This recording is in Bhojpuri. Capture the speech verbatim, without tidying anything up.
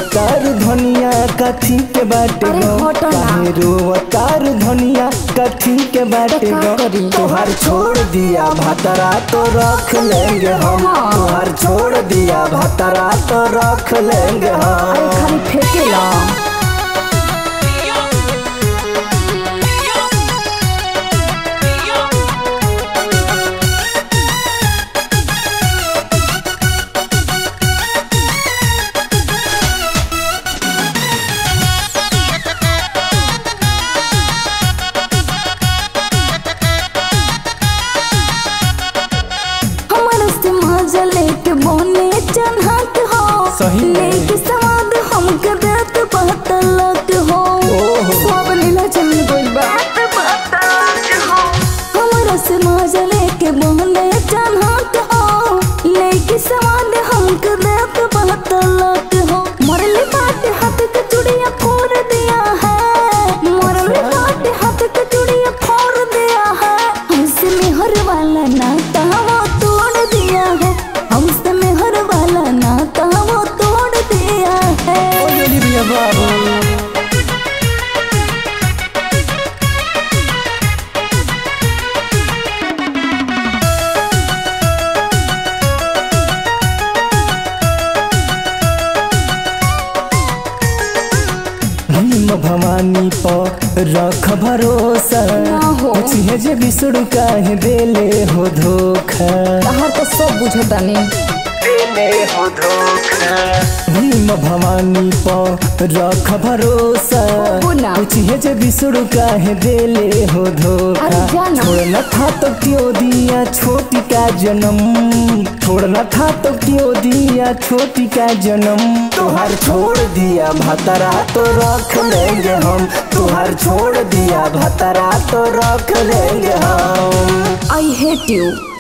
रोवतार धनिया कथी के बाटे गो काहे रोवतार धनिया कथी के बाटे गो तोहार छोड़ दिया भातरा तो रख लेंगे हम तोहार छोड़ दिया भातरा तो रख लेंगे हम। खाली फेंकेला लेके बोने चन्हत हो लेके स्वाद हमके देत बतलत हो सब लीला चल गइल बात बतलत हो हमरा से मजा लेके बोने चन्हत हो लेके स्वाद हमके देत बतलत हो मरले बात हाथ के चूड़ियां फोड़ दिया है मरले बात हाथ के चूड़ियां फोड़ दिया है हमसे मेहर वाला नाता वो तोड़ दिया है हमसे मेहर वाला नाता वो तोड़ दिया है। ओ लिया बाबू भवानी पर रख भरोसा पूछिए जे बिसुड़ काहे देले हो धोखा तहार तो सब बुझता नहीं देले हो धोखा भीम भवानी पर रख भरोसा पूछिए जे बिसुड़ काहे देले हो धोखा छोड़ना था तो क्यों दिया छोटी का जन्म छोड़ना था तो क्यों दिया छोटी का जन्म तुहार छोड़ दिया भातरा तो रख लेंगे हम तुहार छोड़ दिया भातरा तो रख लेंगे हम। I hate you.